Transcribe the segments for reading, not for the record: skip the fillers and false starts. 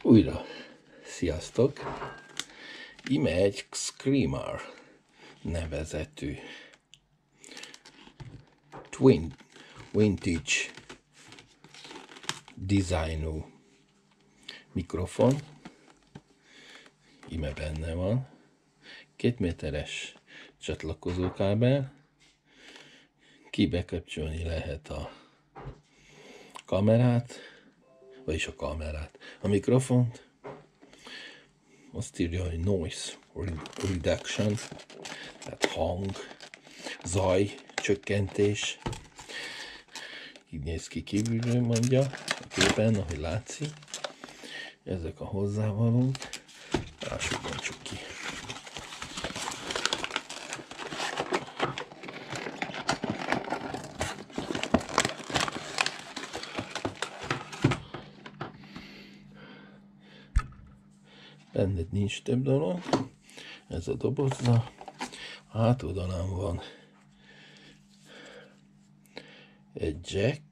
Újra, sziasztok! Ime egy Screamer nevezetű Twin Vintage designú mikrofon. Ime benne van. 2 méteres csatlakozókábel. Bekapcsolni lehet a kamerát, vagyis a mikrofont. Azt írja, hogy noise reduction, tehát zaj csökkentés. Így néz ki kívülről, mondja a képen, ahogy látszik. Ezek a hozzávalók. Lássuk ki. Benne nincs több dolog. Ez a dobozza. A hátoldalán van egy jack.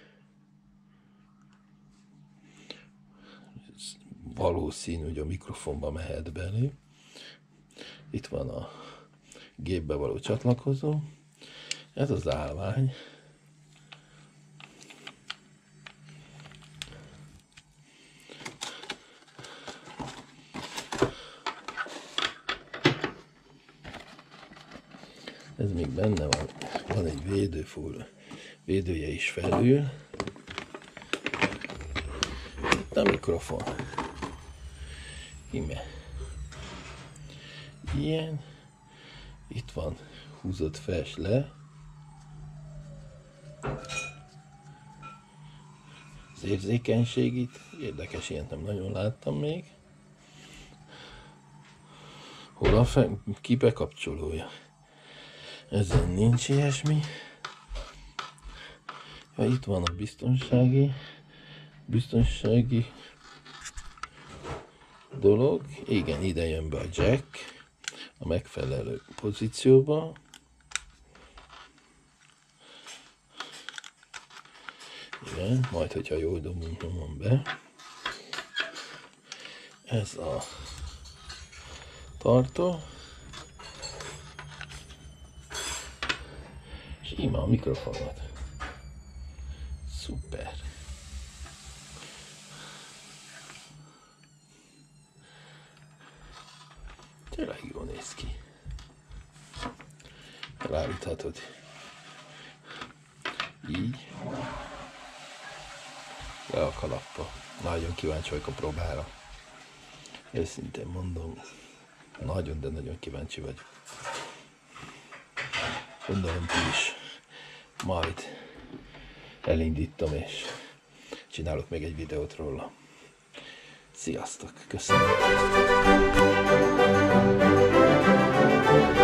Valószínű, hogy a mikrofonba mehet belé. Itt van a gépbe való csatlakozó. Ez az állvány. Ez még benne van egy védője is felül. Itt a mikrofon. Ime. Ilyen. Itt van húzott fels le. Az érzékenység itt. Érdekes, ilyet nem nagyon láttam még. Hol a bekapcsolója? Ezen nincs ilyesmi. Ja, itt van a biztonsági dolog. Igen, ide jön be a jack a megfelelő pozícióba. Igen, majd hogyha jól nyomom be. Ez a tartó. És íme a mikrofonot. Szuper. Tényleg jól néz ki. Elállíthatod. Így. Le a kalappa. Nagyon kíváncsi vagyok a próbára. Őszintén mondom, nagyon, de nagyon kíváncsi vagyok. Gondolom ti is. Majd elindítom és csinálok még egy videót róla. Sziasztok! Köszönöm!